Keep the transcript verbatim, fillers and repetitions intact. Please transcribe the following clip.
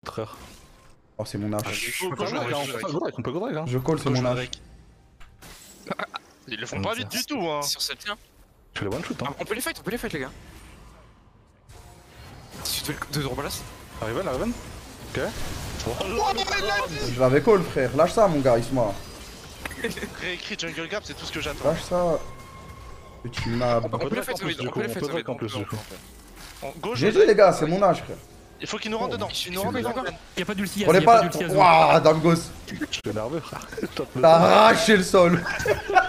Frère. Oh, c'est mon âge. On peut jouer avec, on peut jouer avec. Je call, c'est mon âge. Ils le font pas vite du tout, hein. Sur ce tien. Je fais les one shoot, hein. On peut les fight, on peut les fight, les gars. Si tu veux deux rebalasses. Arriven, Arriven. Ok. Je l'avais call, frère. Lâche ça, mon gars, Isma. Réécrit Jungle Gap, c'est tout ce que j'attends. Lâche ça. Petit nab. On peut les fight, on peut les fight, on en plus, du coup. Gauche. G G, les gars, c'est mon âge, frère. Il faut qu'il nous rentre dedans. Il nous rentre dedans. Y'a pas d'ulti, On est y'a pas. pas d'ulti. Waouh, Dangos. Je suis énervé, frère. T'as arraché le sol.